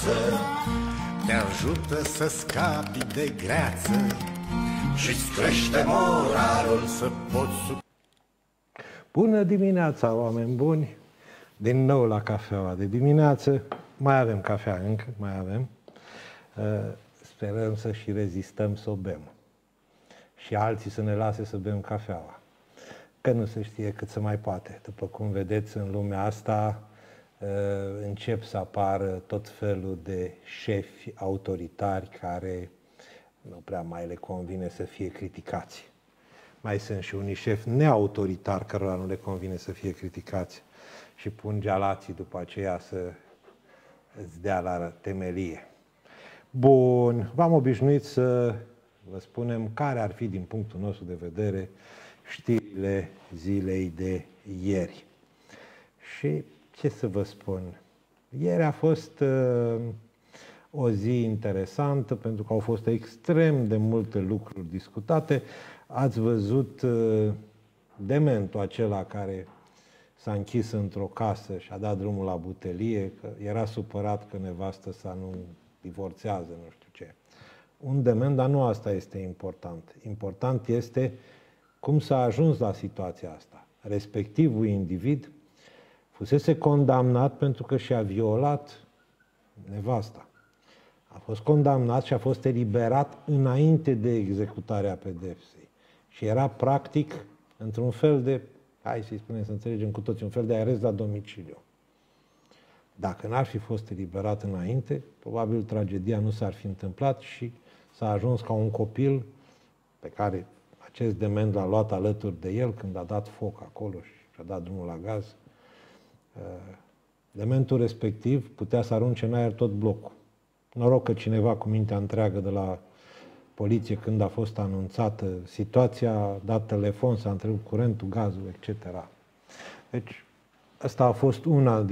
viață te ajută să scapi de greață și-ți crește moralul să poți... Bună dimineața, oameni buni! Din nou la cafeaua de dimineață. Mai avem cafea încă, mai avem. Sperăm să și rezistăm să o bem. Și alții să ne lase să bem cafeaua. Că nu se știe cât se mai poate. După cum vedeți, în lumea asta încep să apară tot felul de șefi autoritari care nu prea mai le convine să fie criticați. Mai sunt și unii șefi neautoritari cărora nu le convine să fie criticați și pun gealații după aceea să îți dea la temelie. Bun, v-am obișnuit să vă spunem care ar fi, din punctul nostru de vedere, știrile zilei de ieri. Și ce să vă spun? Ieri a fost o zi interesantă pentru că au fost extrem de multe lucruri discutate. Ați văzut dementul acela care s-a închis într-o casă și a dat drumul la butelie, că era supărat că nevastă sa nu divorțează, nu știu ce. Un dement, dar nu asta este important. Important este cum s-a ajuns la situația asta. Respectivul individ fusese condamnat pentru că și-a violat nevasta. A fost condamnat și a fost eliberat înainte de executarea pedepsei. Și era practic într-un fel de, hai să-i spunem să înțelegem cu toții, un fel de arest la domiciliu. Dacă n-ar fi fost eliberat înainte, probabil tragedia nu s-ar fi întâmplat și s-a ajuns ca un copil pe care acest dement l-a luat alături de el când a dat foc acolo și a dat drumul la gaz. Dementul respectiv putea să arunce în aer tot blocul. Noroc că cineva cu mintea întreagă de la poliție, când a fost anunțată situația, a dat telefon, s-a întrerupt curentul, gazul, etc. Deci, asta a fost unul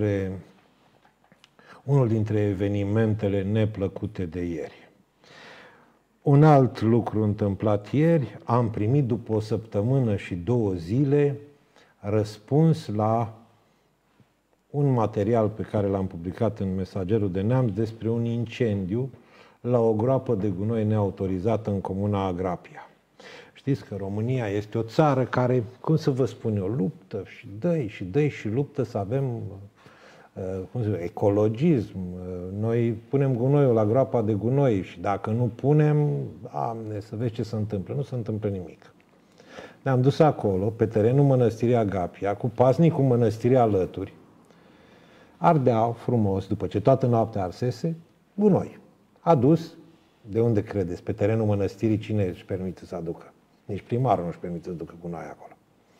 dintre evenimentele neplăcute de ieri. Un alt lucru întâmplat ieri, am primit după o săptămână și 2 zile răspuns la un material pe care l-am publicat în Mesagerul de Neamț despre un incendiu la o groapă de gunoi neautorizată în comuna Agrapia. Știți că România este o țară care, cum să vă spun eu, luptă și dă și luptă să avem ecologism. Noi punem gunoiul la groapa de gunoi și dacă nu punem, Doamne, să vezi ce se întâmplă. Nu se întâmplă nimic. Ne-am dus acolo, pe terenul Mănăstirii Agapia, cu paznicul Mănăstirii alături. Ardeau frumos, după ce toată noaptea arsese, gunoi. Adus, de unde credeți? Pe terenul mănăstirii cine își permite să aducă? Nici primarul nu își permite să ducă gunoi acolo.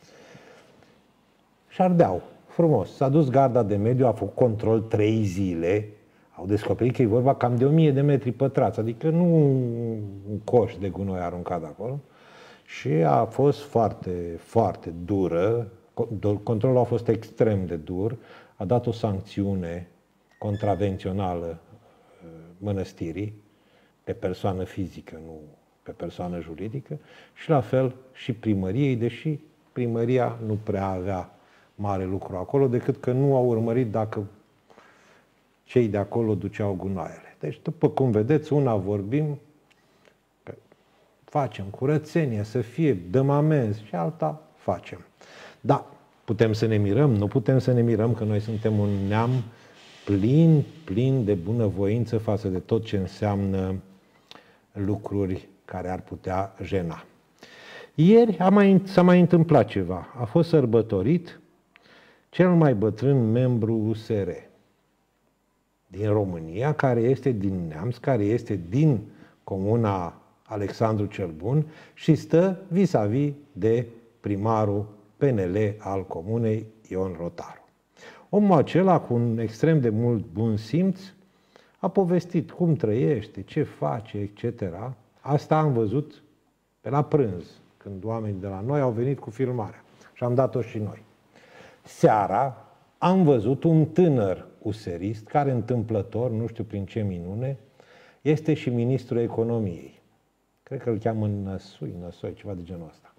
Și ardeau frumos. S-a dus garda de mediu, a făcut control 3 zile, au descoperit că e vorba cam de 1000 de metri pătrați, adică nu un coș de gunoi aruncat acolo. Și a fost foarte, foarte dură, controlul a fost extrem de dur, a dat o sancțiune contravențională mănăstirii, pe persoană fizică, nu pe persoană juridică, și la fel și primăriei, deși primăria nu prea avea mare lucru acolo, decât că nu au urmărit dacă cei de acolo duceau gunoaiele. Deci, după cum vedeți, una vorbim că facem curățenie, să fie, dăm amenzi, și alta facem. Da, putem să ne mirăm, nu putem să ne mirăm că noi suntem un neam plin de bunăvoință față de tot ce înseamnă lucruri care ar putea jena. Ieri s-a mai întâmplat ceva. A fost sărbătorit cel mai bătrân membru USR din România, care este din Neamț, care este din comuna Alexandru cel Bun și stă vis-a-vis de primarul PNL al comunei, Ion Rotaru. Omul acela, cu un extrem de mult bun simț, a povestit cum trăiește, ce face, etc. Asta am văzut pe la prânz, când oamenii de la noi au venit cu filmarea. Și am dat-o și noi. Seara am văzut un tânăr userist, care întâmplător, nu știu prin ce minune, este și ministrul economiei. Cred că îl cheamă Năsoi, ceva de genul ăsta.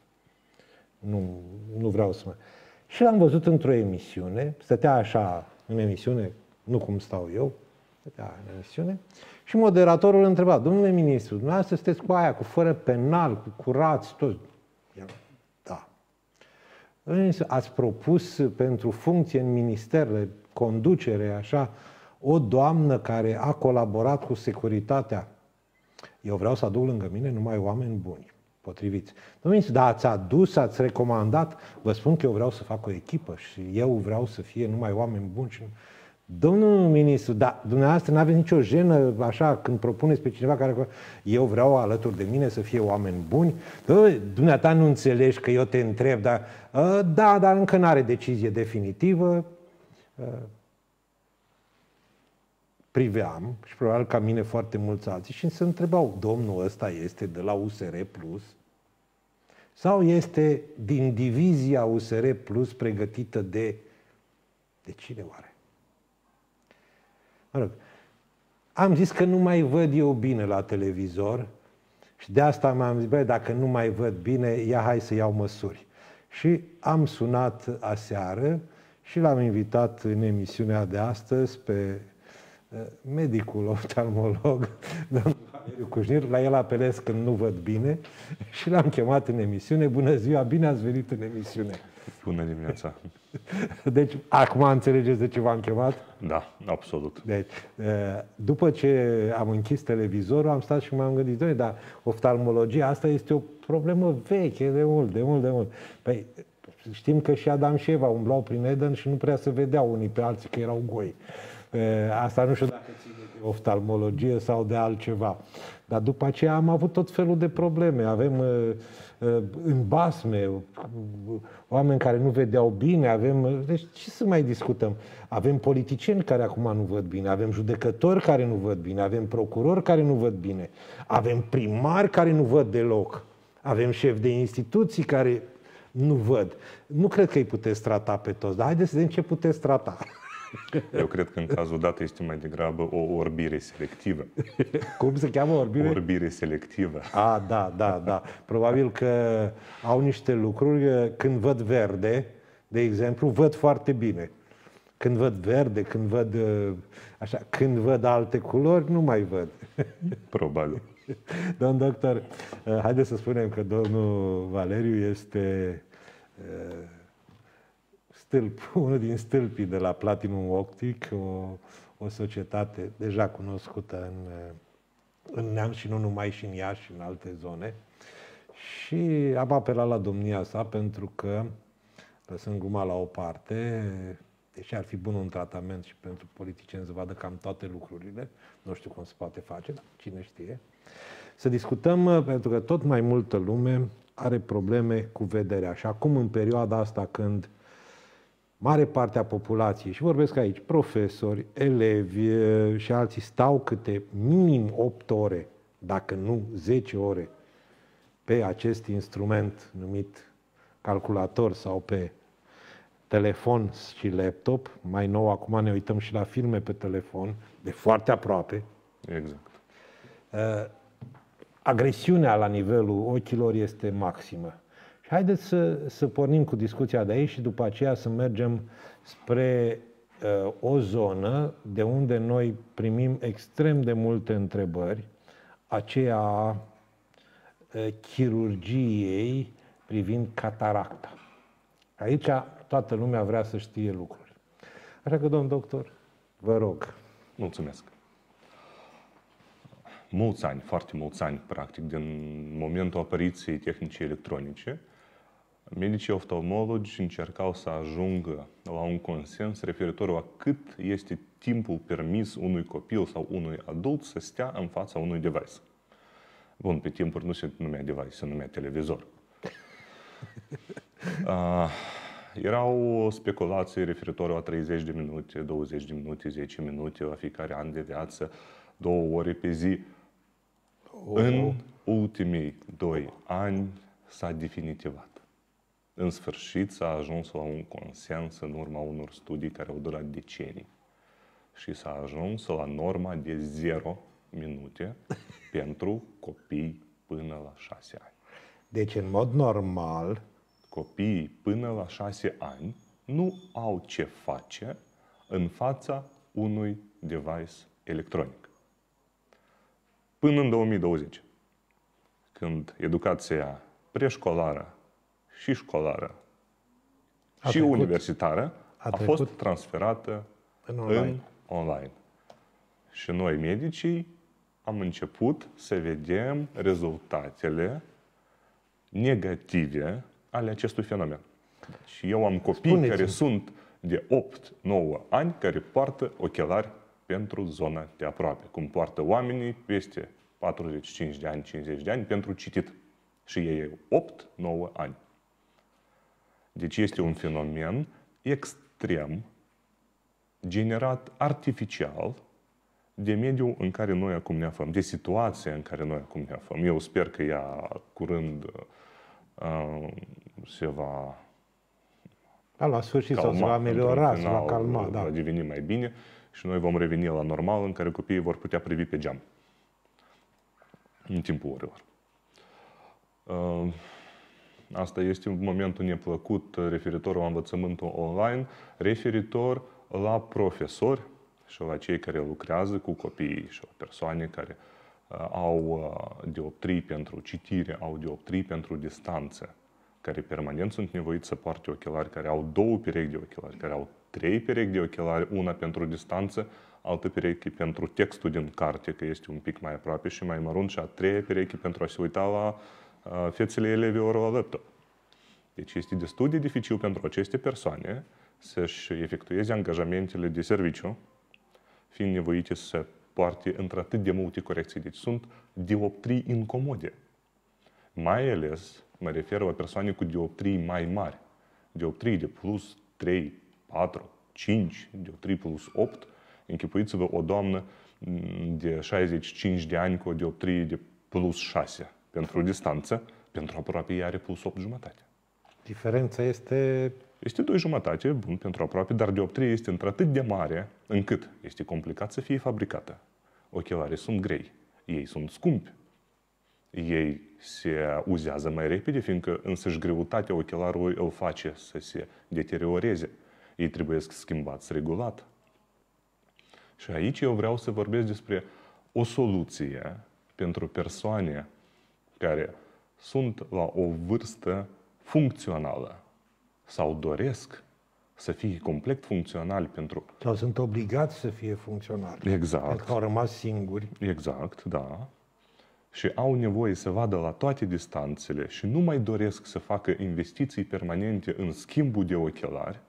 Nu vreau să mă... Și l-am văzut într-o emisiune, stătea așa în emisiune, nu cum stau eu, stătea în emisiune, și moderatorul întreba: domnule ministru, dumneavoastră sunteți cu aia, cu fără penal, cu curați, toți. Da. Ați propus pentru funcție în ministerele, conducere, așa, o doamnă care a colaborat cu securitatea. Eu vreau să aduc lângă mine numai oameni buni, potriviți. Domnule ministru, dar ați adus, ați recomandat, vă spun că eu vreau să fac o echipă și eu vreau să fie numai oameni buni și... Domnul ministru, dar dumneavoastră nu aveți nicio jenă așa când propuneți pe cineva care... Eu vreau alături de mine să fie oameni buni. Dumneata nu înțelegi că eu te întreb, dar... Da, dar încă n-are decizie definitivă. Priveam, și probabil ca mine foarte mulți alții, și se întrebau: domnul ăsta este de la USR Plus? Sau este din divizia USR Plus pregătită de cine oare? Mă rog, am zis că nu mai văd eu bine la televizor și de asta m-am zis: băi, dacă nu mai văd bine, ia hai să iau măsuri. Și am sunat aseară și l-am invitat în emisiunea de astăzi pe medicul oftalmolog, domnul Valeriu Cușnir. La el apelez când nu văd bine și l-am chemat în emisiune. Bună ziua, bine ați venit în emisiune. Bună dimineața. Deci, acum înțelegeți de ce v-am chemat? Da, absolut. Deci, după ce am închis televizorul, am stat și m-am gândit: doamne, dar oftalmologia asta este o problemă veche, de mult. Păi, știm că și Adam și Eva umblau prin Eden și nu prea se vedeau unii pe alții că erau goi. Asta nu știu dacă ține de oftalmologie sau de altceva. Dar după aceea am avut tot felul de probleme. Avem în basme oameni care nu vedeau bine, deci ce să mai discutăm? Avem politicieni care acum nu văd bine, avem judecători care nu văd bine, avem procurori care nu văd bine, avem primari care nu văd deloc, avem șefi de instituții care nu văd. Nu cred că îi puteți trata pe toți, dar haideți să vedem ce puteți trata. Eu cred că în cazul dat este mai degrabă o orbire selectivă. Cum se cheamă orbire? Orbire selectivă. Da. Probabil că au niște lucruri. Când văd verde, de exemplu, văd foarte bine. Când văd verde, când văd alte culori, nu mai văd. Probabil. Domn doctor, haideți să spunem că domnul Valeriu este unul din stâlpii de la Platinum Optic, o societate deja cunoscută în Neamț și nu numai, și în Iași și în alte zone. Și am apelat la domnia sa pentru că, lăsând gluma la o parte, deși ar fi bun un tratament și pentru politicieni să vadă cam toate lucrurile, nu știu cum se poate face, dar cine știe, să discutăm, pentru că tot mai multă lume are probleme cu vederea. Și acum, în perioada asta, când mare parte a populației, și vorbesc aici, profesori, elevi și alții, stau câte minim 8 ore, dacă nu 10 ore, pe acest instrument numit calculator sau pe telefon și laptop. Mai nou, acum ne uităm și la filme pe telefon, de foarte aproape. Exact. Agresiunea la nivelul ochilor este maximă. Și haideți să pornim cu discuția de aici și după aceea să mergem spre o zonă de unde noi primim extrem de multe întrebări, aceea a chirurgiei privind cataracta. Aici toată lumea vrea să știe lucruri. Așa că, domn doctor, vă rog. Mulțumesc. Mulți ani, foarte mulți ani, practic, din momentul apariției tehnicii electronice, medicii oftalmologi încercau să ajungă la un consens referitor la cât este timpul permis unui copil sau unui adult să stea în fața unui device. Bun, pe timpuri nu se numea device, se numea televizor. Erau speculații referitoare la 30 de minute, 20 de minute, 10 minute la fiecare an de viață, 2 ore pe zi. În ultimii 2 ani s-a definitivat. În sfârșit s-a ajuns la un consens în urma unor studii care au durat decenii. Și s-a ajuns la norma de 0 minute pentru copii până la 6 ani. Deci, în mod normal, copiii până la 6 ani nu au ce face în fața unui device electronic. Până în 2020, când educația preșcolară și școlară și universitară a fost transferată în online. Și noi, medicii, am început să vedem rezultatele negative ale acestui fenomen. Și eu am copii care sunt de 8-9 ani care poartă ochelari pentru zona de aproape, cum poartă oamenii peste 45 de ani, 50 de ani pentru citit. Și ei 8-9 ani. Deci este un fenomen extrem, generat artificial, de mediul în care noi acum ne aflăm, de situația în care noi acum ne aflăm. Eu sper că ea curând se va la sfârșit calma, sau se va ameliora, se va calma. Va deveni mai bine și noi vom reveni la normal în care copiii vor putea privi pe geam în timpul orelor. Asta este un momentul neplăcut referitor la învățământul online, referitor la profesori și la cei care lucrează cu copiii și la persoane care au dioptrii pentru citire, au dioptrii pentru distanță, care permanent sunt nevoiți să poarte ochelari, care au 2 perechi de ochelari, care au 3 perechi de ochelari, una pentru distanță, altă pereche pentru textul din carte, că este un pic mai aproape și mai mărunt, și a 3-a pereche pentru a se uita la fețele elevilor la laptop. Deci este destul de dificil pentru aceste persoane să-și efectueze angajamentele de serviciu, fiind nevoite să poarte într-atât de multe corecții. Deci sunt dioptrii incomode. Mai ales mă refer la persoane cu dioptrii mai mari. Dioptrii de plus 3, 4, 5, dioptrii plus 8. Închipuiți-vă o doamnă de 65 de ani cu o dioptrie de plus 6. Pentru distanță, pentru aproape ea are plus 8 jumătate. Diferența este... Este 2 jumătate, bun, pentru aproape, dar dioptria este într-atât de mare încât este complicat să fie fabricată. Ochelarii sunt grei, ei sunt scumpi. Ei se uzează mai repede, fiindcă însăși greutatea ochelarului îl face să se deterioreze. Ei trebuie schimbați regulat. Și aici eu vreau să vorbesc despre o soluție pentru persoane care sunt la o vârstă funcțională sau doresc să fie complet funcționali pentru... Sau sunt obligați să fie funcționali. Exact. Pentru că au rămas singuri. Exact, da. Și au nevoie să vadă la toate distanțele și nu mai doresc să facă investiții permanente în schimbul de ochelari,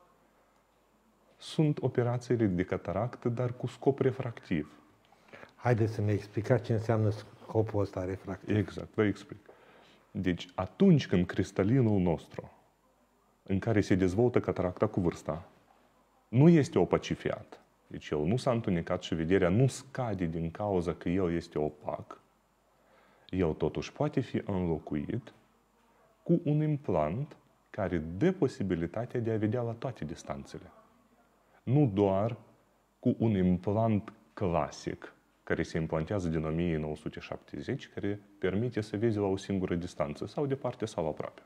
sunt operațiile de cataractă, dar cu scop refractiv. Haideți să ne explicați ce înseamnă scopul ăsta refractiv. Exact, vă explic. Deci, atunci când cristalinul nostru, în care se dezvoltă cataracta cu vârsta, nu este opacifiat, deci el nu s-a întunecat și vederea nu scade din cauza că el este opac, el totuși poate fi înlocuit cu un implant care dă posibilitatea de a vedea la toate distanțele. Nu doar cu un implant clasic, care se implantează din 1970, care permite să vezi la o singură distanță, sau departe sau aproape.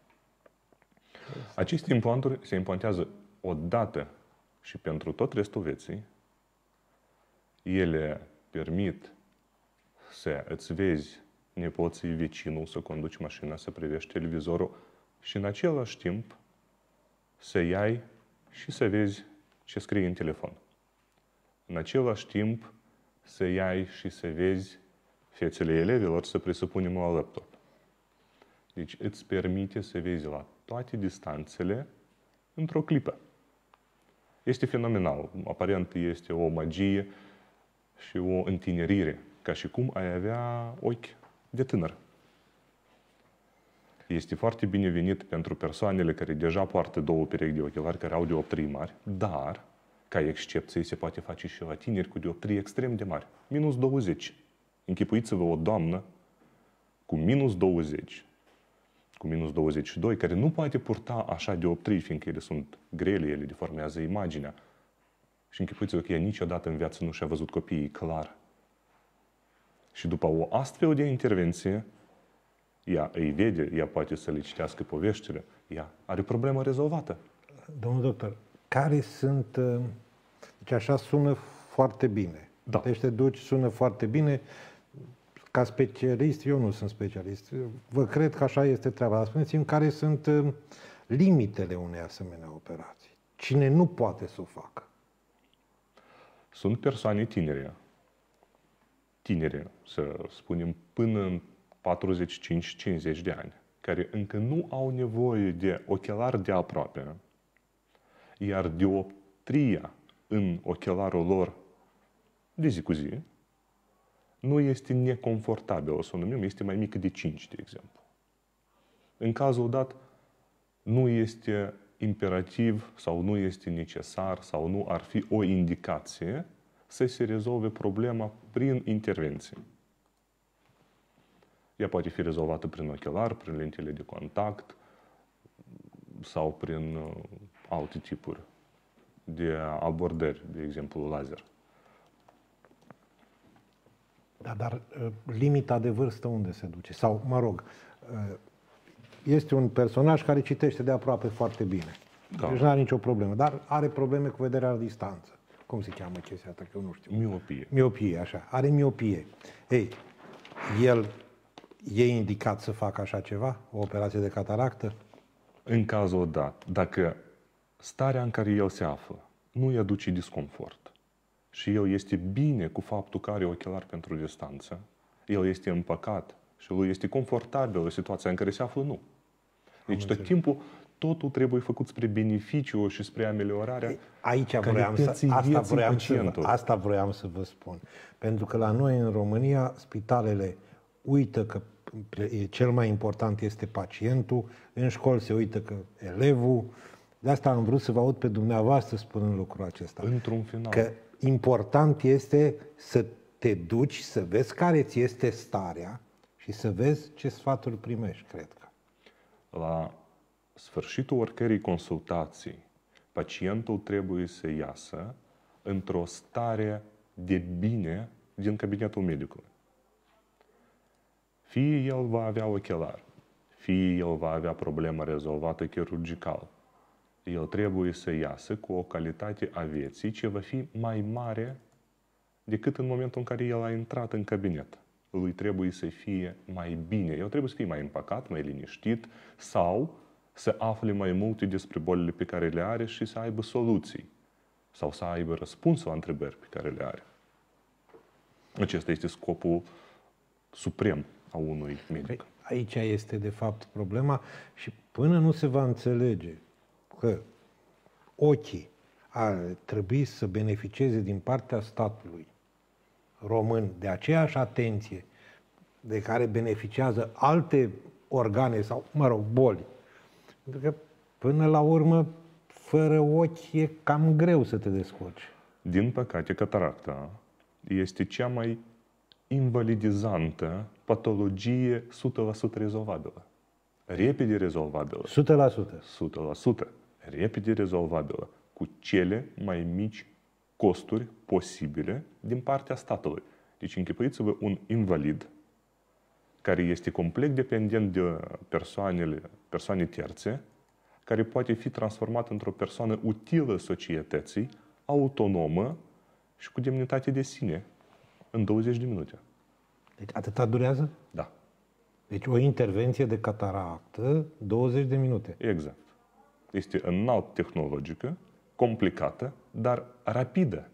Aceste implanturi se implantează odată și pentru tot restul vieții. Ele permit să îți vezi nepoții, vecinul, să conduci mașina, să privești televizorul și în același timp să iei și să vezi ce scrie în telefon. În același timp să iei și să vezi fețele elevilor, să presupunem la laptop. Deci îți permite să vezi la toate distanțele într-o clipă. Este fenomenal. Aparent este o magie și o întinerire, ca și cum ai avea ochi de tânăr. Este foarte binevenit pentru persoanele care deja poartă 2 perechi de ochelari, care au dioptrii mari, dar, ca excepție, se poate face și la tineri cu dioptrii extrem de mari. Minus 20. Închipuiți-vă o doamnă cu minus 20, cu minus 22, care nu poate purta așa dioptrii, fiindcă ele sunt grele, ele deformează imaginea. Și închipuiți-vă că ea niciodată în viață nu și-a văzut copiii clar. Și după o astfel de intervenție, ea îi vede, ea poate să le citească poveștile, ea are problema rezolvată. Domnul doctor, care sunt, deci așa sună foarte bine, Da. Deci te duci, sună foarte bine. Ca specialist, eu nu sunt specialist. Vă cred că așa este treaba. Dar spuneți-mi care sunt limitele unei asemenea operații. Cine nu poate să o facă? Sunt persoane tinere, să spunem, până în 45-50 de ani, care încă nu au nevoie de ochelari de aproape, iar dioptria în ochelarul lor de zi cu zi nu este neconfortabilă, să o numim, este mai mică de 5, de exemplu. În cazul dat, nu este imperativ sau nu este necesar sau nu ar fi o indicație să se rezolve problema prin intervenție. Ea poate fi rezolvată prin ochelar, prin lentile de contact sau prin alte tipuri de abordări, de exemplu laser. Da, dar limita de vârstă unde se duce? Sau, mă rog, este un personaj care citește de aproape foarte bine. Da. Deci nu are nicio problemă, dar are probleme cu vederea la distanță. Cum se cheamă chestia asta, că eu nu știu. Miopie. Miopie, așa. Are miopie. Ei, el e indicat să facă așa ceva? O operație de cataractă? În cazul dat, dacă starea în care el se află nu îi aduce disconfort și el este bine cu faptul că are ochelari pentru distanță, el este împăcat și lui este confortabil în situația în care se află, nu. Deci tot timpul totul trebuie făcut spre beneficiu și spre ameliorarea asta vroiam să vă spun. Pentru că la noi în România spitalele uită că cel mai important este pacientul, în școli se uită că elevul. De asta am vrut să vă aud pe dumneavoastră spunând lucrul acesta. Într-un final. Că important este să te duci, să vezi care ți este starea și să vezi ce sfaturi primești, cred că. La sfârșitul oricărei consultații, pacientul trebuie să iasă într-o stare de bine din cabinetul medicului. Fie el va avea ochelar, fie el va avea problemă rezolvată chirurgical, el trebuie să iasă cu o calitate a vieții ce va fi mai mare decât în momentul în care el a intrat în cabinet. Lui trebuie să fie mai bine. El trebuie să fie mai împăcat, mai liniștit sau să afle mai multe despre bolile pe care le are și să aibă soluții sau să aibă răspunsul la întrebări pe care le are. Acesta este scopul suprem a unui medic. Aici este de fapt problema și până nu se va înțelege că ochii ar trebui să beneficieze din partea statului român de aceeași atenție de care beneficiază alte organe sau, mă rog, boli. Pentru că, până la urmă, fără ochi e cam greu să te descurci. Din păcate, cataracta este cea mai invalidizantă patologie 100% rezolvabilă. Repede rezolvabilă. 100%. 100%. Repede rezolvabilă. Cu cele mai mici costuri posibile din partea statului. Deci închipuiți-vă un invalid care este complet dependent de persoane terțe, care poate fi transformat într-o persoană utilă societății, autonomă și cu demnitate de sine în 20 de minute. Deci atâta durează? Da. Deci o intervenție de cataractă, 20 de minute. Exact. Este înalt tehnologică, complicată, dar rapidă.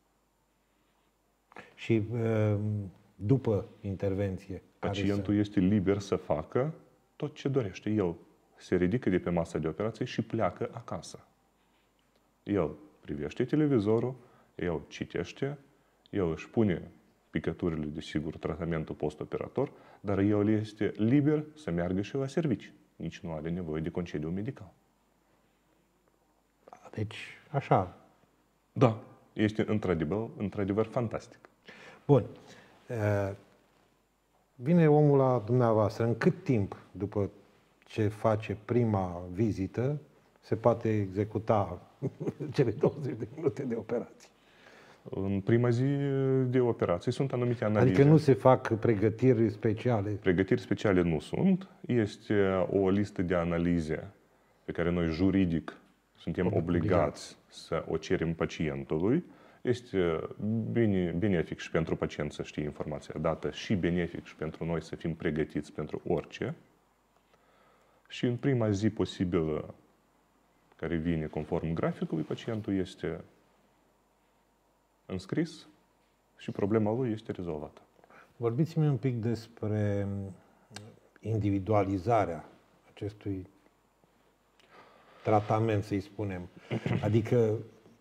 Și după intervenție? Pacientul este liber să facă tot ce dorește. El se ridică de pe masa de operație și pleacă acasă. El privește televizorul, el citește, el își pune picăturile, desigur, tratamentul post-operator, dar el este liber să meargă și la servici. Nici nu are nevoie de concediu medical. Deci, așa. Da, este într-adevăr fantastic. Bun. Vine omul la dumneavoastră. În cât timp după ce face prima vizită se poate executa cele 20 de minute de operație? În prima zi de operație sunt anumite analize. Adică nu se fac pregătiri speciale? Pregătiri speciale nu sunt. Este o listă de analize pe care noi juridic suntem obligați să o cerem pacientului. Este benefic și pentru pacient să știe informația dată și benefic și pentru noi să fim pregătiți pentru orice. Și în prima zi posibilă care vine conform graficului, pacientul este înscris și problema lui este rezolvată. Vorbiți-mi un pic despre individualizarea acestui tratament, să-i spunem. Adică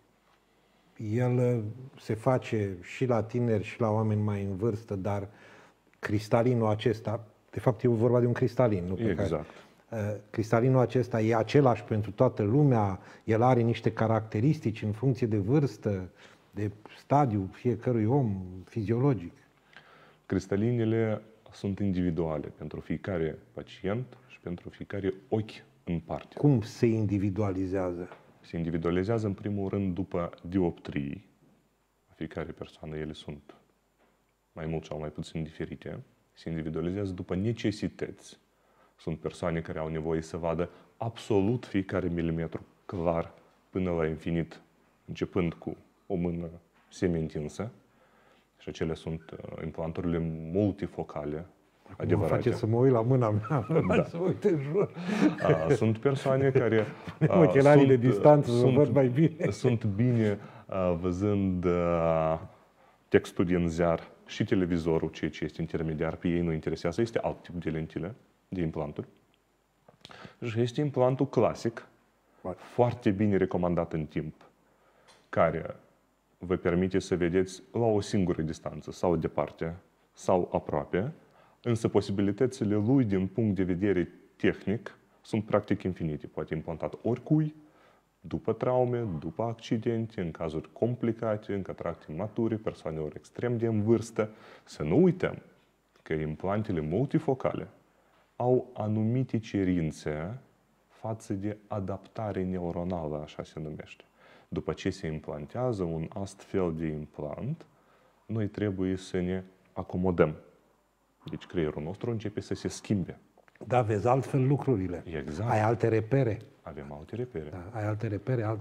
el se face și la tineri și la oameni mai în vârstă, dar cristalinul acesta, de fapt e vorba de un cristalin, nu? Exact. Cristalinul acesta e același pentru toată lumea, el are niște caracteristici în funcție de vârstă, de stadiu fiecărui om fiziologic. Cristalinele sunt individuale pentru fiecare pacient și pentru fiecare ochi în parte. Cum se individualizează? Se individualizează în primul rând după dioptrii. Fiecare persoană, ele sunt mai mult sau mai puțin diferite. Se individualizează după necesități. Sunt persoane care au nevoie să vadă absolut fiecare milimetru clar până la infinit, începând cu o mână semi-întinsă. Și acelea sunt implanturile multifocale, adevărate. Mă face să mă uit la mâna mea, da. să mă uit în jur. Sunt persoane care ochelarii de distanță să văd mai bine. Sunt bine văzând textul din ziar și televizorul, ceea ce este intermediar, pe ei nu interesează, este alt tip de lentile, de implanturi. Și este implantul clasic, foarte bine recomandat în timp, care vă permite să vedeți la o singură distanță, sau departe, sau aproape, însă posibilitățile lui din punct de vedere tehnic sunt practic infinite. Poate implantat oricui, după traume, după accidente, în cazuri complicate, în cataracte mature, persoanelor extrem de în vârstă. Să nu uităm că implantele multifocale au anumite cerințe față de adaptare neuronală, așa se numește. După ce se implantează un astfel de implant, noi trebuie să ne acomodăm. Deci creierul nostru începe să se schimbe. Da, vezi altfel lucrurile. Exact. Ai alte repere. Avem alte repere. Da, ai alte repere,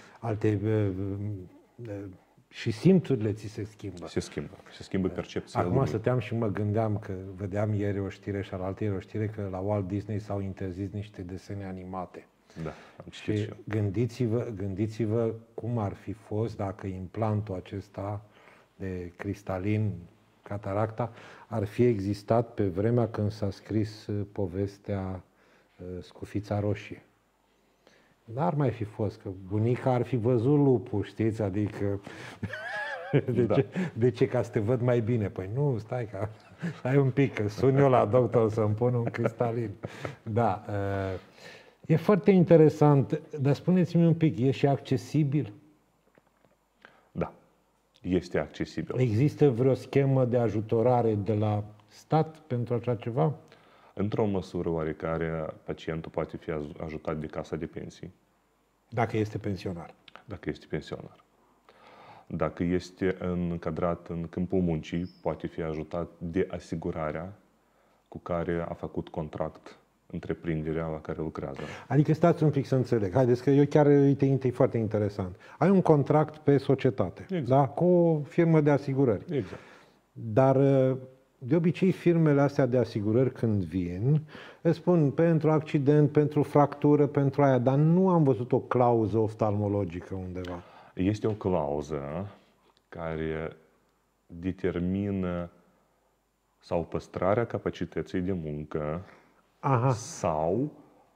și simțurile ți se schimbă. Se schimbă percepția Acum lui. stăteam și mă gândeam că vedeam ieri o știre și alaltăieri o știre că la Walt Disney s-au interzis niște desene animate. Da, am citit și gândiți-vă cum ar fi fost dacă implantul acesta de cristalin, cataracta, ar fi existat pe vremea când s-a scris povestea Scufița Roșie. N-ar mai fi fost, că bunica ar fi văzut lupul, știți? Adică, de ce? Ca să te văd mai bine. Păi nu, stai un pic, că sun eu la doctor să-mi pun un cristalin. Da, e foarte interesant, dar spuneți-mi un pic, e și accesibil? Da, este accesibil. Există vreo schemă de ajutorare de la stat pentru așa ceva? Într-o măsură oarecare, pacientul poate fi ajutat de casa de pensii. Dacă este pensionar. Dacă este pensionar. Dacă este încadrat în câmpul muncii, poate fi ajutat de asigurarea cu care a făcut contract întreprinderea la care lucrează. Adică stați un pic să înțeleg. Haideți că eu chiar, uite, e foarte interesant. Ai un contract pe societate, exact. Da? Cu o firmă de asigurări. Exact. Dar de obicei firmele astea de asigurări când vin, îți spun pentru accident, pentru fractură, pentru aia, dar nu am văzut o clauză oftalmologică undeva. Este o clauză care determină sau păstrarea capacității de muncă, sau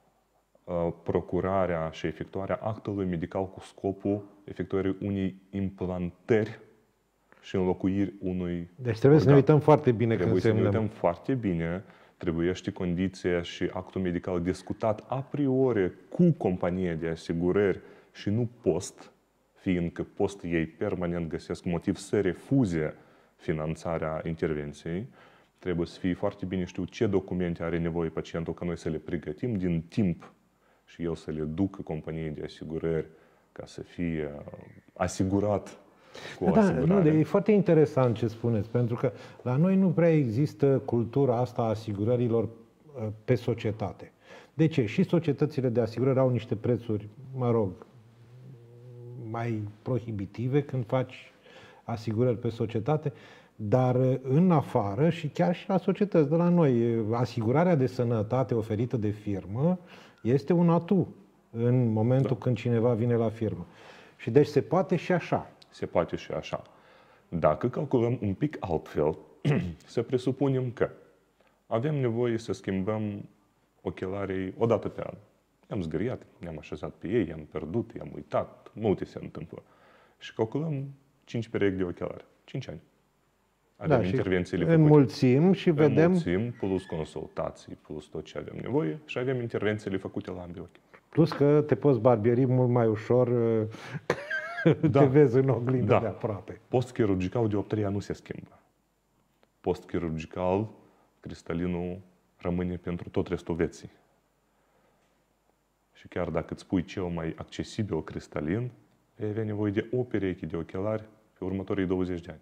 procurarea și efectuarea actului medical cu scopul efectuării unei implantări și înlocuiri unui Deci trebuie să ne uităm foarte bine când Trebuie să ne semnăm. uităm foarte bine. Trebuiește condiția și actul medical discutat a priori cu compania de asigurări și nu post, fiindcă post ei permanent găsesc motiv să refuze finanțarea intervenției. Trebuie să fie foarte bine știu ce documente are nevoie pacientul, ca noi să le pregătim din timp și el să le ducă companiei de asigurări ca să fie asigurat cu o asigurare. E foarte interesant ce spuneți, pentru că la noi nu prea există cultura asta a asigurărilor pe societate. De ce? Și societățile de asigurări au niște prețuri, mai prohibitive când faci asigurări pe societate, dar în afară și chiar și la societăți de la noi, asigurarea de sănătate oferită de firmă este un atu în momentul când cineva vine la firmă. Și deci se poate și așa. Se poate și așa. Dacă calculăm un pic altfel, să presupunem că avem nevoie să schimbăm ochelarii o dată pe an. I-am zgâriat, ne-am așezat pe ei, i-am pierdut, i-am uitat, multe se întâmplă. Și calculăm 5 perechi de ochelari. 5 ani. Avem intervențiile făcute. Înmulțim și vedem... Înmulțim, plus consultații, plus tot ce avem nevoie și avem intervențiile făcute la ambii ochi. Plus că te poți barbieri mult mai ușor, te vezi în oglindă de aproape. Post-chirurgical dioptria nu se schimbă. Post-chirurgical, cristalinul rămâne pentru tot restul vieții. Și chiar dacă îți pui cel mai accesibil cristalin, vei avea nevoie de o pereche de ochelari pe următorii 20 de ani.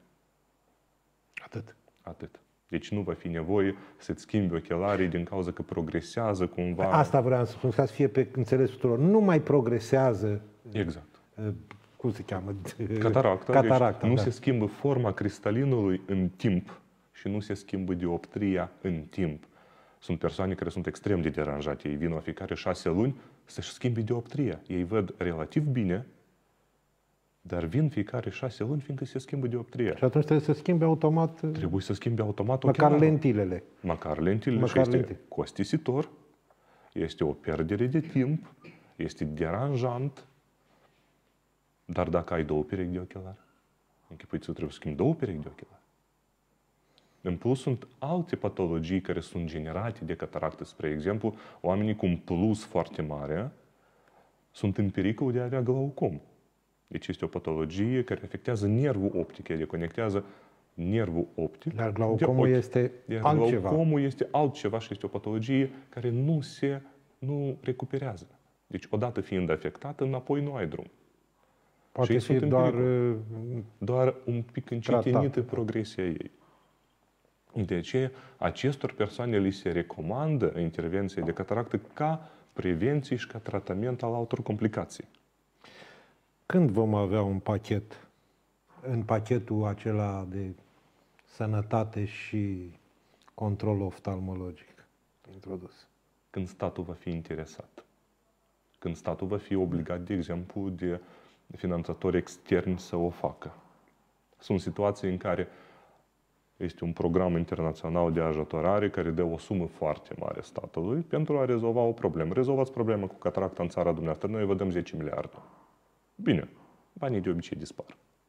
Atât. Deci nu va fi nevoie să-ți schimbi ochelarii din cauza că progresează cumva... Asta vreau să spun, ca să fie pe înțelesul tuturor. Nu mai progresează... Exact. Cum se cheamă? Cataracta. Deci nu se schimbă forma cristalinului în timp și nu se schimbă dioptria în timp. Sunt persoane care sunt extrem de deranjate. Ei vin la fiecare 6 luni să-și schimbi dioptria. Ei văd relativ bine, dar vin fiecare 6 luni fiindcă se schimbă dioptria. Și atunci trebuie să schimbi automat... Trebuie să schimbi automat măcar lentilele. Măcar lentilele. Și este costisitor, este o pierdere de timp, este deranjant, dar dacă ai 2 perechi de ochelari, închipuiți să trebuie să schimbi 2 perechi de ochelari. În plus, sunt alte patologii care sunt generate de cataractă. Spre exemplu, oamenii cu un plus foarte mare sunt în pericol de a avea glaucom. Deci este o patologie care afectează nervul optic, el conectează nervul optic. Dar glaucomul este altceva. Glaucomul este altceva și este o patologie care nu recuperează. Deci, odată fiind afectată, înapoi nu ai drum. Poate fi doar un pic încetinită progresia ei. De aceea, acestor persoane li se recomandă intervenția de cataractă ca prevenție și ca tratament al altor complicații. Când vom avea un pachet, în pachetul acela de sănătate și control oftalmologic introdus? Când statul va fi interesat. Când statul va fi obligat, de exemplu, de finanțatori externi să o facă. Sunt situații în care este un program internațional de ajutorare care dă o sumă foarte mare statului pentru a rezolva o problemă. Rezolvați problema cu cataracta în țara dumneavoastră, noi vă dăm 10 miliarde. Bine, banii de obicei dispar.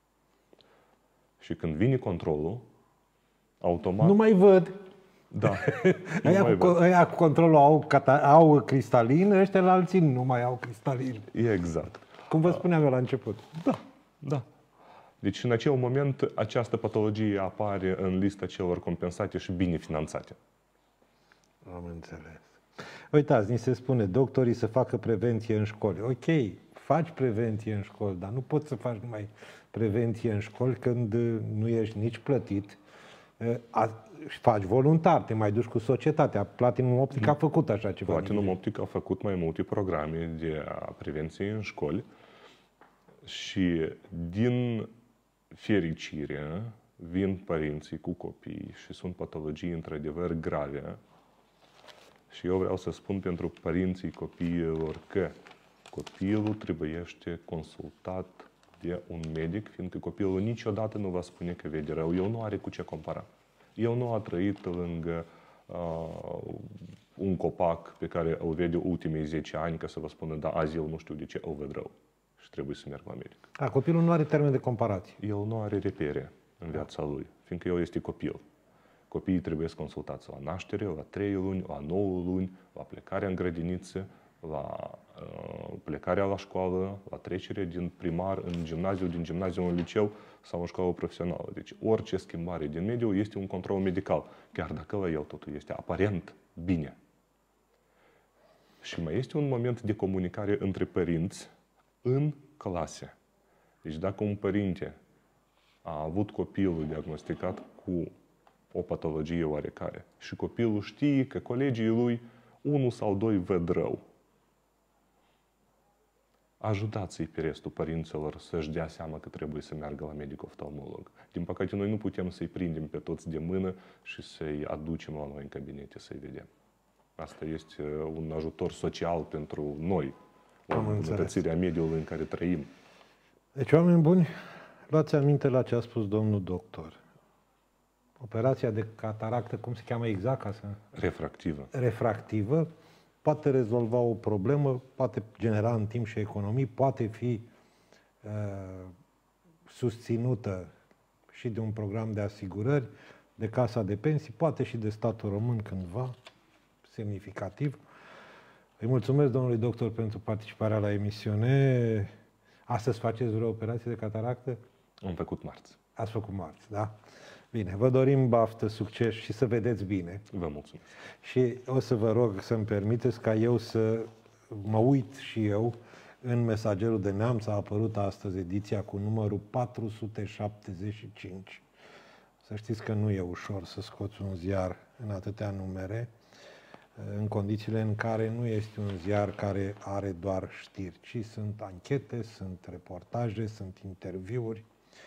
Și când vine controlul, automat... Nu mai văd. Da. Aia cu controlul au cristalin, ăștia la alții nu mai au cristalin. Exact. Cum vă spuneam eu la început. Da. Deci în acel moment această patologie apare în lista celor compensate și bine finanțate. Am înțeles. Uitați, ni se spune, doctorii să facă prevenție în școli. Ok, faci prevenție în școli, dar nu poți să faci numai prevenție în școli când nu ești nici plătit. Faci voluntar, te mai duci cu societatea. Platinum Optic a făcut așa ceva. Platinum Optic a făcut mai multe programe de prevenție în școli și din fericire vin părinții cu copii și sunt patologii într-adevăr grave. Și eu vreau să spun pentru părinții copiilor că copilul trebuiește consultat de un medic, fiindcă copilul niciodată nu va spune că vede rău. El nu are cu ce compara. El nu a trăit lângă un copac pe care îl vede ultimii 10 ani ca să vă spună, da, azi eu nu știu de ce îl văd rău și trebuie să merg la medic. Copilul nu are termen de comparație. El nu are repere în viața lui, fiindcă el este copil. Copiii trebuie să consultați la naștere, la 3 luni, la 9 luni, la plecarea în grădiniță, la plecarea la școală, la trecerea din primar în gimnaziu, din gimnaziu în liceu sau în școală profesională. Deci orice schimbare din mediu este un control medical, chiar dacă la el totul este aparent bine. Și mai este un moment de comunicare între părinți în clase. Deci dacă un părinte a avut copilul diagnosticat cu o patologie oarecare și copilul știe că colegii lui 1 sau 2 văd rău, Ajutați-i pe restul părinților să-și dea seama că trebuie să meargă la medic-oftalmolog. Din păcate, noi nu putem să-i prindem pe toți de mână și să-i aducem la noi în cabinete să-i vedem. Asta este un ajutor social pentru noi, o îmbunătățire a mediului în care trăim. Deci, oameni buni, luați aminte la ce a spus domnul doctor. Operația de cataractă, cum se cheamă exact? Ca să... Refractivă. Poate rezolva o problemă, poate genera în timp și economii, poate fi susținută și de un program de asigurări, de Casa de Pensii, poate și de statul român cândva, semnificativ. Îi mulțumesc domnului doctor pentru participarea la emisiune. Astăzi faceți vreo operație de cataractă? Am făcut marți. Ați făcut marți, da? Bine, vă dorim baftă, succes și să vedeți bine. Vă mulțumesc. Și o să vă rog să-mi permiteți ca eu să mă uit și eu în Mesagerul de Neamț. A apărut astăzi ediția cu numărul 475. Să știți că nu e ușor să scoți un ziar în atâtea numere, în condițiile în care nu este un ziar care are doar știri, ci sunt anchete, sunt reportaje, sunt interviuri,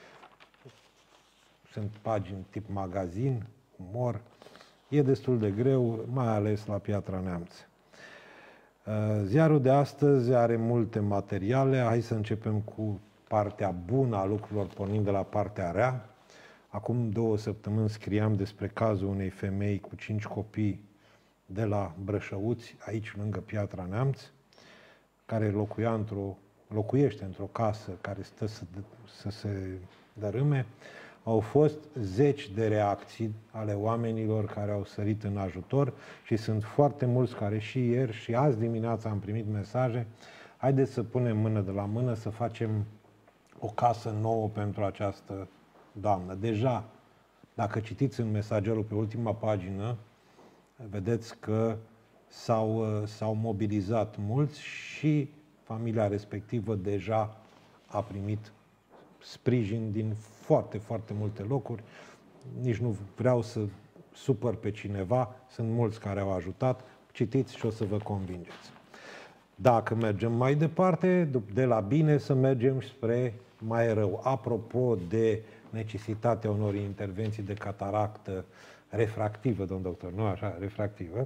sunt pagini tip magazin, umor. E destul de greu, mai ales la Piatra Neamț. Ziarul de astăzi are multe materiale. Hai să începem cu partea bună a lucrurilor, pornind de la partea rea. Acum 2 săptămâni scriam despre cazul unei femei cu 5 copii de la Brășăuți, aici lângă Piatra Neamț, care locuiește într-o casă care stă să se dărâme. Au fost zeci de reacții ale oamenilor care au sărit în ajutor și sunt foarte mulți care și ieri și azi dimineața am primit mesaje. Haideți să punem mână de la mână să facem o casă nouă pentru această doamnă. Deja, dacă citiți în Mesagerul pe ultima pagină, vedeți că s-au mobilizat mulți și familia respectivă deja a primit sprijin din foarte, foarte multe locuri. Nici nu vreau să supăr pe cineva, sunt mulți care au ajutat. Citiți și o să vă convingeți. Dacă mergem mai departe, de la bine să mergem spre mai rău. Apropo de necesitatea unor intervenții de cataractă refractivă, domn doctor, nu așa, refractivă,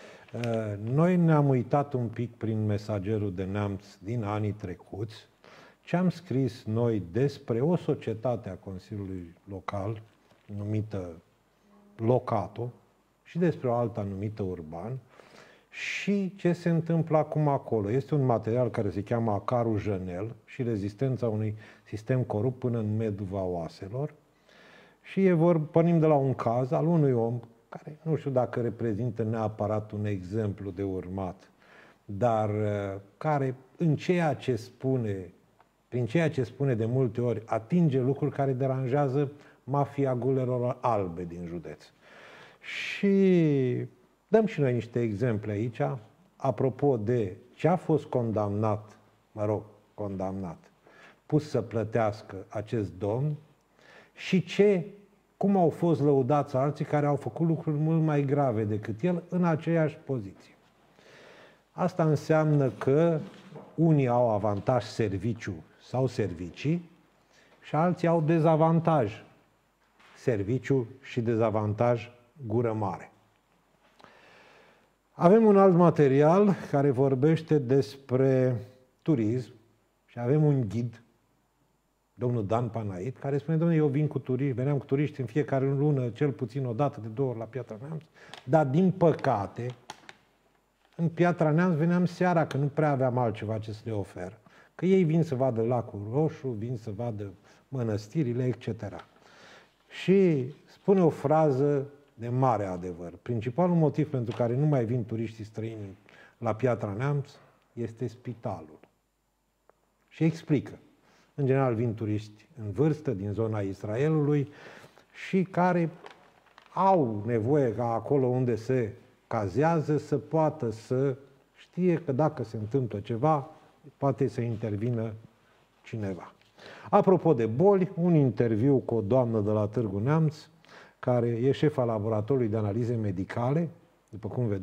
noi ne-am uitat un pic prin Mesagerul de Neamț din anii trecuți, ce am scris noi despre o societate a Consiliului Local, numită Locato, și despre o alta numită Urban, și ce se întâmplă acum acolo. Este un material care se cheamă Acarul Jănel și rezistența unui sistem corupt până în meduva oaselor. Și pornim de la un caz al unui om care nu știu dacă reprezintă neapărat un exemplu de urmat, dar care în ceea ce spune, prin ceea ce spune de multe ori, atinge lucruri care deranjează mafia gulerelor albe din județ. Și dăm și noi niște exemple aici, apropo de ce a fost condamnat, pus să plătească acest domn și cum au fost lăudați alții care au făcut lucruri mult mai grave decât el în aceeași poziție. Asta înseamnă că unii au avantaj serviciu sau servicii și alții au dezavantaj serviciu și dezavantaj gură mare. Avem un alt material care vorbește despre turism și avem un ghid, domnul Dan Panait, care spune, domnule, eu veneam cu turiști în fiecare lună, cel puțin o dată de 2 ori la Piatra Neamț, dar din păcate, în Piatra Neamț veneam seara, că nu prea aveam altceva ce să le ofer. Că ei vin să vadă Lacul Roșu, vin să vadă mănăstirile, etc. Și spune o frază de mare adevăr. Principalul motiv pentru care nu mai vin turiștii străini la Piatra Neamț este spitalul. Și explică. În general vin turiști în vârstă din zona Israelului și care au nevoie ca acolo unde se cazează să poată să știe că dacă se întâmplă ceva, poate să intervină cineva. Apropo de boli, un interviu cu o doamnă de la Târgu Neamț, care e șefa laboratorului de analize medicale, după cum vedeți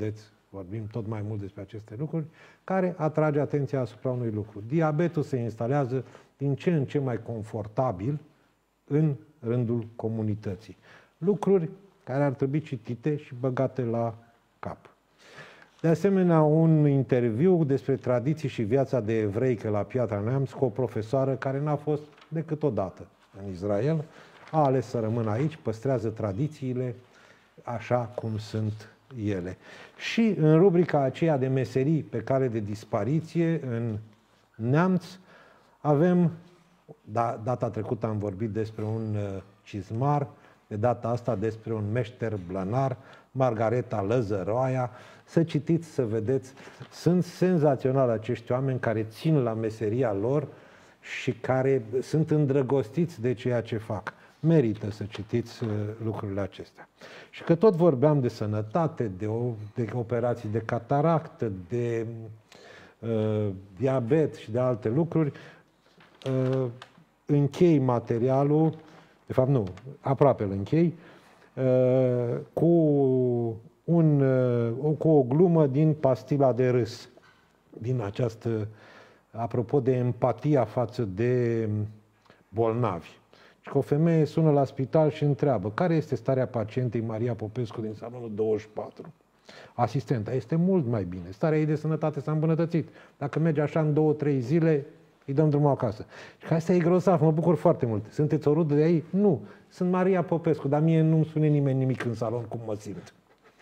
vorbim tot mai mult despre aceste lucruri, care atrage atenția asupra unui lucru. Diabetul se instalează din ce în ce mai confortabil în rândul comunității. Lucruri care ar trebui citite și băgate la cap. De asemenea, un interviu despre tradiții și viața de evreică la Piatra Neamț cu o profesoară care n-a fost decât o dată în Israel, a ales să rămână aici, păstrează tradițiile așa cum sunt ele. Și în rubrica aceea de meserii pe cale de dispariție în Neamț avem, data trecută am vorbit despre un cizmar, de data asta despre un meșter blănar, Margareta Lăzăroaia. Să citiți, să vedeți, sunt senzaționali acești oameni care țin la meseria lor și care sunt îndrăgostiți de ceea ce fac. Merită să citiți lucrurile acestea. Și că tot vorbeam de sănătate, de operații de cataractă, de diabet și de alte lucruri, închei materialul, de fapt nu, aproape îl închei, cu o glumă din Pastila de râs, din această, apropo de empatia față de bolnavi. Și că o femeie sună la spital și întreabă care este starea pacientei Maria Popescu din salonul 24. Asistenta: este mult mai bine, starea ei de sănătate s-a îmbunătățit. Dacă merge așa în 2-3 zile, îi dăm drumul acasă. Și că asta e grozav, mă bucur foarte mult. Sunteți o rudă de ei? Nu. Sunt Maria Popescu, dar mie nu-mi spune nimeni nimic în salon cum mă simt.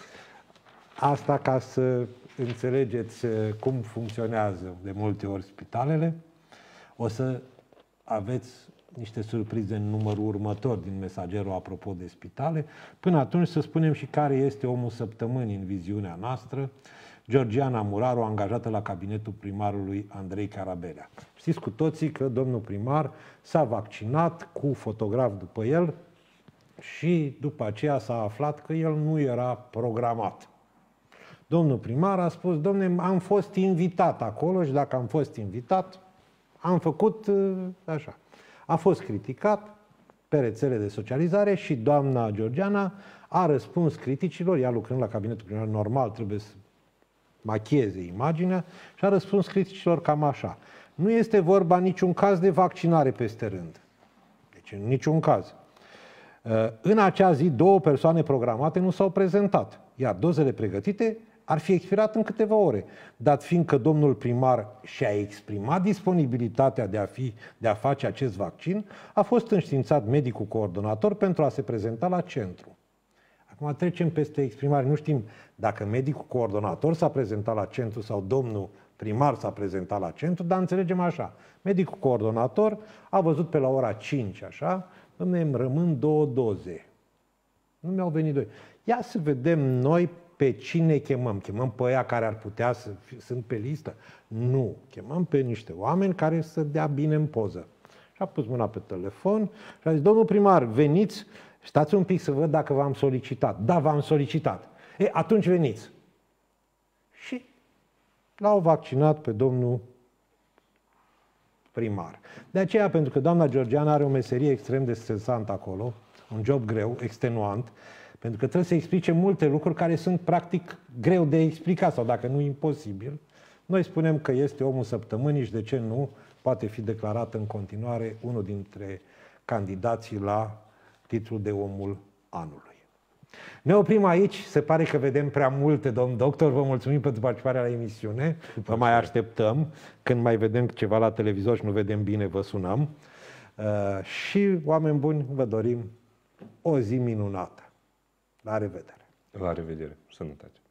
Asta ca să înțelegeți cum funcționează de multe ori spitalele. O să aveți niște surprize în numărul următor din Mesagerul apropo de spitale. Până atunci să spunem și care este omul săptămânii în viziunea noastră. Georgiana Muraru, angajată la cabinetul primarului Andrei Carabelea. Știți cu toții că domnul primar s-a vaccinat cu fotograf după el și după aceea s-a aflat că el nu era programat. Domnul primar a spus: domne, am fost invitat acolo și dacă am fost invitat, am făcut așa. A fost criticat pe rețele de socializare și doamna Georgiana a răspuns criticilor, ea lucrând la cabinetul primar, normal trebuie să machieze imaginea, și a răspuns criticilor cam așa: nu este vorba niciun caz de vaccinare peste rând. Deci în niciun caz. În acea zi 2 persoane programate nu s-au prezentat, iar dozele pregătite ar fi expirat în câteva ore, dat fiind că domnul primar și-a exprimat disponibilitatea de a face acest vaccin, a fost înștiințat medicul coordonator pentru a se prezenta la centru. Acum trecem peste exprimare. Nu știm dacă medicul coordonator s-a prezentat la centru sau domnul primar s-a prezentat la centru, dar înțelegem așa. Medicul coordonator a văzut pe la ora 5, așa, dom'le, îmi rămân 2 doze. Nu mi-au venit 2. Ia să vedem noi pe cine chemăm. Chemăm pe aia care ar putea să sunt pe listă? Nu. Chemăm pe niște oameni care să dea bine în poză. Și a pus mâna pe telefon și a zis: domnul primar, veniți, stați un pic să văd dacă v-am solicitat. Da, v-am solicitat. Atunci veniți. Și l-au vaccinat pe domnul primar. De aceea, pentru că doamna Georgiana are o meserie extrem de stresantă acolo, un job greu, extenuant, pentru că trebuie să explice multe lucruri care sunt practic greu de explicat sau dacă nu imposibil, noi spunem că este omul săptămânii și de ce nu poate fi declarat în continuare unul dintre candidații la titlul de omul anului. Ne oprim aici, se pare că vedem prea multe, domn doctor, vă mulțumim pentru participarea la emisiune, vă mai așteptăm, când mai vedem ceva la televizor și nu vedem bine, vă sunăm. Și, oameni buni, vă dorim o zi minunată. La revedere! La revedere! Sănătate!